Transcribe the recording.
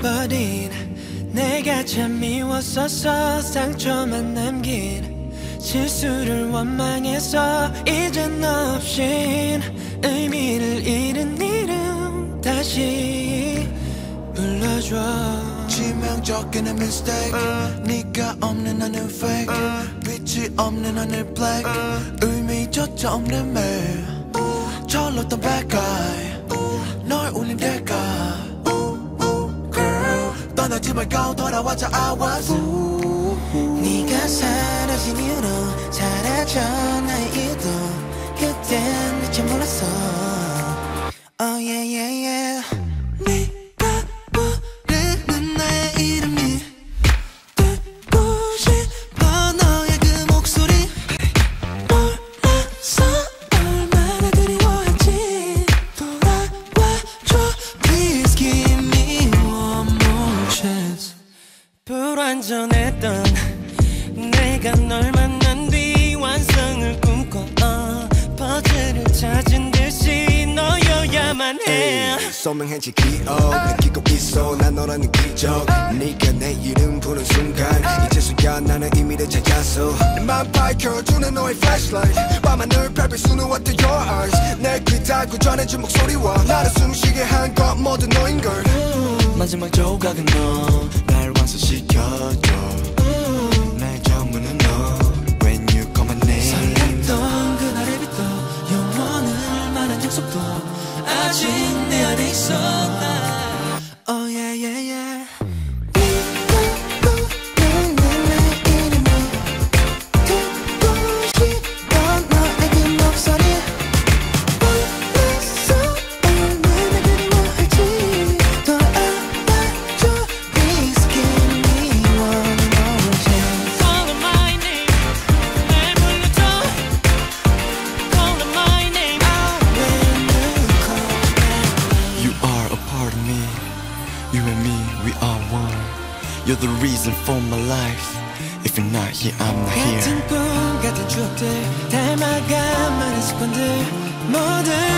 버린 내가 참 미웠었어. 상처만 남긴 실수를 원망해서 이젠 너 없인 의미를 잃은 이름 다시 불러줘. 치명적인 mistake 네가 없는 하늘 fake 빛이 없는 하늘 black 의미조차 없는 매일 철렀던 bad guy 널 울린 대가 girl 떠나지 말고 돌아와줘 I was 네가 사라진 이유로 사라져 나의 이도 그땐 미처 몰랐어. Oh yeah yeah yeah. 네가 부르는 나의 이름이 듣고 싶어 너의 그 목소리 몰라서 얼마나 그리워했지. 돌아와줘 please give me one more chance. 불완전했던 내가 널 만난 뒤 완성을 꿈꿔 퍼즐을 찾은 듯이 너여야만 해. 소명해지 기억 느끼고 있어 난 너라는 기적. 네가 내 이름 부른 순간 이제서야 나는 의미를 찾았어. 내 맘 밝혀주는 너의 flashlight 밤하늘 밟을 수는 what are your eyes. 내 귀 닫고 전해준 목소리와 나를 숨쉬게 한 것 모두 너인걸. 마지막 조각은 너 날 완성시켜줘. 나의 전부는 너 when you call my name. 설렜던 그날의 빛도 영원을 말한 약속도 아직 내 안에 있어. Oh yeah yeah yeah. You're the reason for my life. If you're not here, I'm not here. 같은 꿈 같은 추억들 닮아가 많은 습관들 모두